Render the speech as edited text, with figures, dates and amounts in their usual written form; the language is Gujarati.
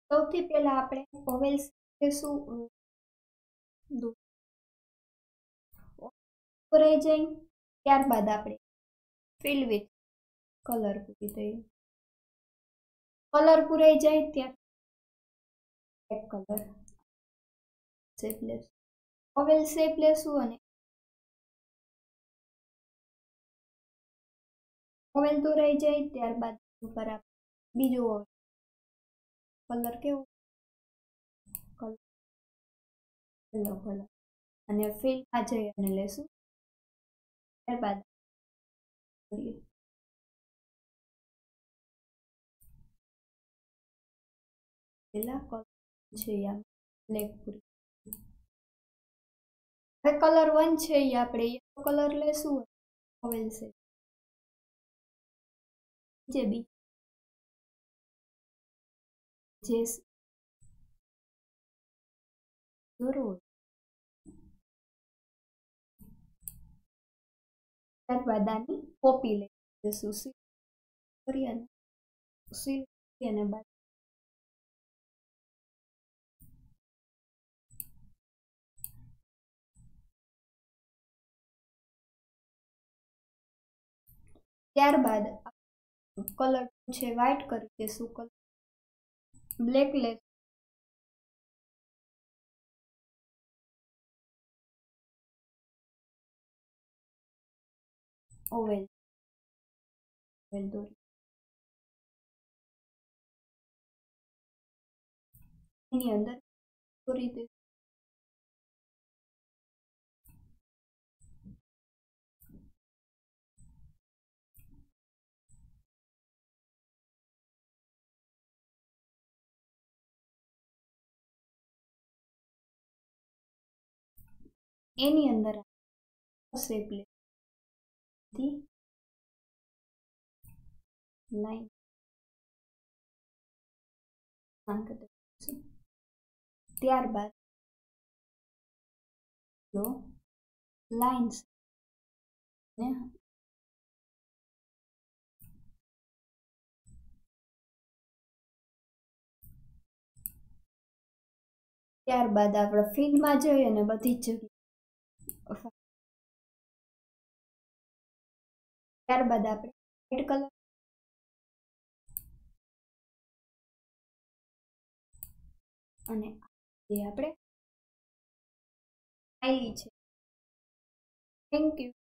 સૌથી પહેલા આપણે ઓવેલ્સ લેશું રહી જાય, ત્યારબાદ આપણે ફિલ વિથ કલર પૂરી થઈ, કલર પૂરાઈ જાય ત્યાં બ્લેક કલર શેપ લેશું, ઓવેલ શેપ લેશું અને ઓવેલ દોરાઈ જાય ત્યારબાદ ઉપર બીજો ઓવેલ કલર કેવો યલો કલર અને ફિલમાં જઈ અને લેશું, ત્યારબાદ પેલા કલર છે બ્લેક પૂરી, હવે કલર 1 છે એ આપણે યલો કલર લેશું, ઓવેલ છે જે બી જે જરૂર, ત્યારબાદ આની કોપી લઈશું, સીલ કરી અને બાદ ત્યારબાદ કલર છે વ્હાઇટ કરી દેશું, કલર બ્લેક લેશું, ઓવેલ દોરી એની અંદર દોરી દે, એની અંદર શેપ લે લાઈન ત્યારબાદ લાઇન્સ ને ત્યારબાદ આપણે ફિલ્ડમાં જઈ અને બધી જ જગ્યાએ ત્યારબાદ આપણે રેડ કલર અને જે આપણે આવેલી છે. Thank you.